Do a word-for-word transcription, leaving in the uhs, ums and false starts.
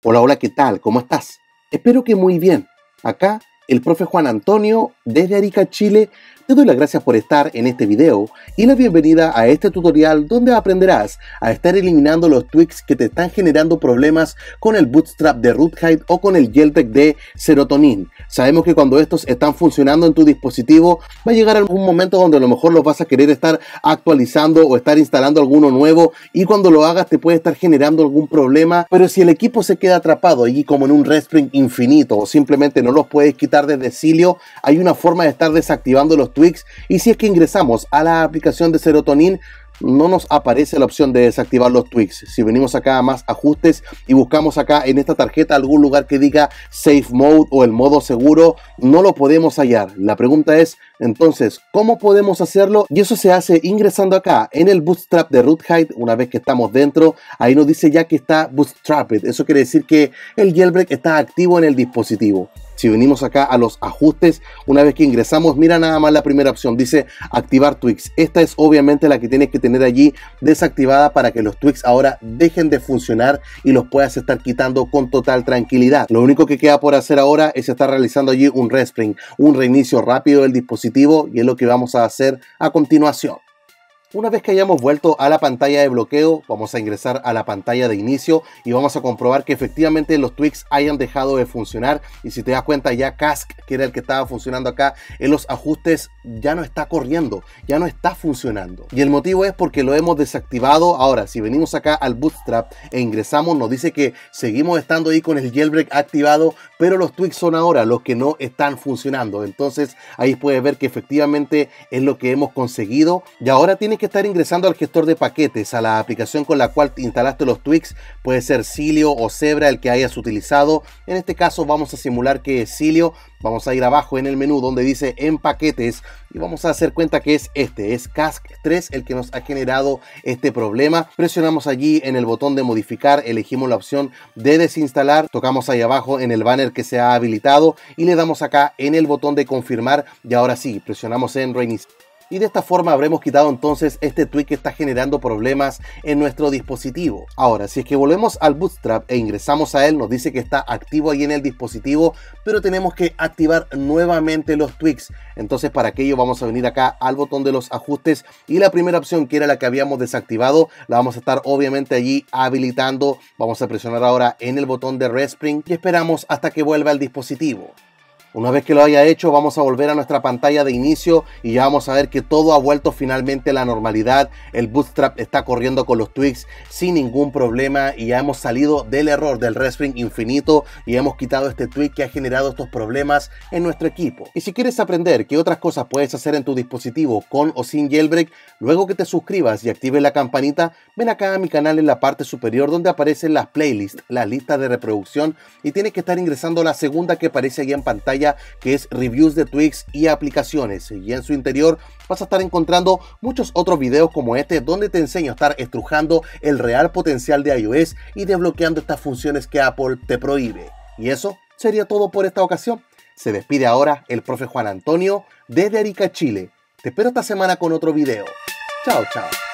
Hola, hola, ¿qué tal? ¿Cómo estás? Espero que muy bien. Acá, el profe Juan Antonio, desde Arica, Chile, te doy las gracias por estar en este video y la bienvenida a este tutorial donde aprenderás a estar eliminando los tweaks que te están generando problemas con el Bootstrap de Roothide o con el Jailbreak de Serotonin. Sabemos que cuando estos están funcionando en tu dispositivo, va a llegar algún momento donde a lo mejor los vas a querer estar actualizando o estar instalando alguno nuevo, y cuando lo hagas te puede estar generando algún problema. Pero si el equipo se queda atrapado allí como en un respring infinito o simplemente no los puedes quitar desde Silio, hay una forma de estar desactivando los tweaks, y si es que ingresamos a la aplicación de Serotonin, no nos aparece la opción de desactivar los tweaks. Si venimos acá a más ajustes y buscamos acá en esta tarjeta algún lugar que diga Safe Mode o el modo seguro, no lo podemos hallar. La pregunta es, entonces, ¿cómo podemos hacerlo? Y eso se hace ingresando acá en el Bootstrap de Roothide. Una vez que estamos dentro, ahí nos dice ya que está Bootstrapped. Eso quiere decir que el jailbreak está activo en el dispositivo. Si venimos acá a los ajustes, una vez que ingresamos, mira nada más la primera opción, dice activar tweaks. Esta es obviamente la que tienes que tener allí desactivada para que los tweaks ahora dejen de funcionar y los puedas estar quitando con total tranquilidad. Lo único que queda por hacer ahora es estar realizando allí un respring, un reinicio rápido del dispositivo, y es lo que vamos a hacer a continuación. Una vez que hayamos vuelto a la pantalla de bloqueo, vamos a ingresar a la pantalla de inicio y vamos a comprobar que efectivamente los tweaks hayan dejado de funcionar. Y si te das cuenta, ya Cask, que era el que estaba funcionando acá en los ajustes, ya no está corriendo, ya no está funcionando. Y el motivo es porque lo hemos desactivado. Ahora, si venimos acá al Bootstrap e ingresamos, nos dice que seguimos estando ahí con el jailbreak activado, pero los tweaks son ahora los que no están funcionando. Entonces ahí puedes ver que efectivamente es lo que hemos conseguido, y ahora tienes que estar ingresando al gestor de paquetes, a la aplicación con la cual instalaste los tweaks. Puede ser Silio o Zebra el que hayas utilizado. En este caso vamos a simular que es Silio. Vamos a ir abajo en el menú donde dice en paquetes y vamos a hacer cuenta que es este, es Cask tres el que nos ha generado este problema. Presionamos allí en el botón de modificar, elegimos la opción de desinstalar, tocamos ahí abajo en el banner que se ha habilitado y le damos acá en el botón de confirmar, y ahora sí, presionamos en reiniciar. Y de esta forma habremos quitado entonces este tweak que está generando problemas en nuestro dispositivo. Ahora, si es que volvemos al Bootstrap e ingresamos a él, nos dice que está activo ahí en el dispositivo, pero tenemos que activar nuevamente los tweaks. Entonces, para aquello vamos a venir acá al botón de los ajustes y la primera opción, que era la que habíamos desactivado, la vamos a estar obviamente allí habilitando. Vamos a presionar ahora en el botón de Respring y esperamos hasta que vuelva el dispositivo. Una vez que lo haya hecho, vamos a volver a nuestra pantalla de inicio y ya vamos a ver que todo ha vuelto finalmente a la normalidad. El Bootstrap está corriendo con los tweaks sin ningún problema y ya hemos salido del error del respring infinito y hemos quitado este tweak que ha generado estos problemas en nuestro equipo. Y si quieres aprender qué otras cosas puedes hacer en tu dispositivo con o sin jailbreak, luego que te suscribas y actives la campanita, ven acá a mi canal en la parte superior donde aparecen las playlists, las listas de reproducción, y tienes que estar ingresando a la segunda que aparece ahí en pantalla, que es reviews de tweaks y aplicaciones, y en su interior vas a estar encontrando muchos otros videos como este donde te enseño a estar estrujando el real potencial de iOS y desbloqueando estas funciones que Apple te prohíbe. Y eso sería todo por esta ocasión. Se despide ahora el profe Juan Antonio desde Arica, Chile. Te espero esta semana con otro video. Chao, chao.